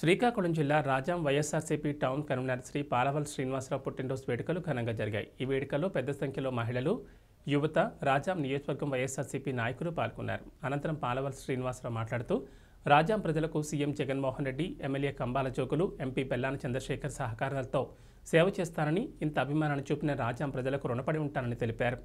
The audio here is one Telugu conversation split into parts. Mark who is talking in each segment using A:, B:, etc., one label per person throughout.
A: శ్రీకాకుళం జిల్లా రాజాం వైఎస్ఆర్సీపీ టౌన్ కన్వీనర్ శ్రీ పాలవల్ శ్రీనివాసరావు పుట్టినరోజు వేడుకలు ఘనంగా జరిగాయి. ఈ వేడుకల్లో పెద్ద సంఖ్యలో మహిళలు, యువత, రాజాం నియోజకవర్గం వైఎస్ఆర్సీపీ నాయకులు పాల్గొన్నారు. అనంతరం పాలవల్ శ్రీనివాసరావు మాట్లాడుతూ రాజాం ప్రజలకు CM Jaganmohan Reddy, MLA Kambala Jogulu, MP Bellana Chandrasekhar సహకారాలతో సేవ చేస్తానని, ఇంత అభిమానాన్ని చూపిన రాజాం ప్రజలకు రుణపడి ఉంటానని తెలిపారు.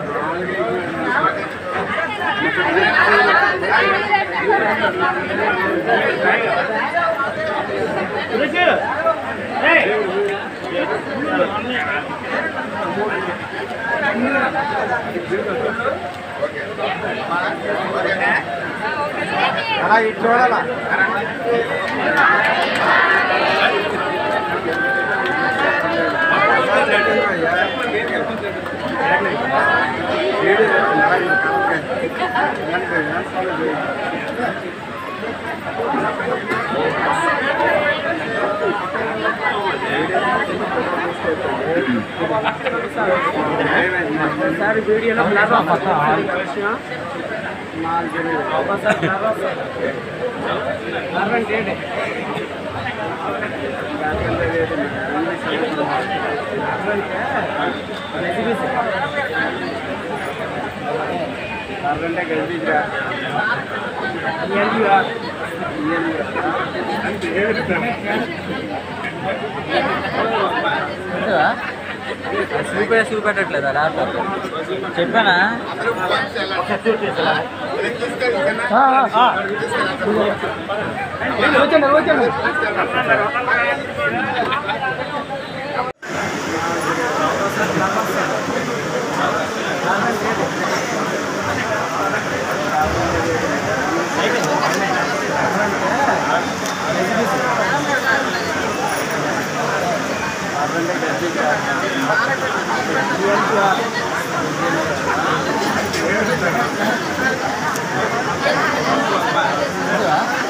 B: చూపెట్టట్లేదా ల్యాప్టాప్ చెప్పానా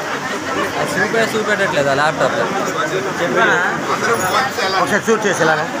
B: చూపెట్టట్లేదా ల్యాప్టాప్ చెప్పానా
C: ఒకసారి షూట్ చేసేలాగా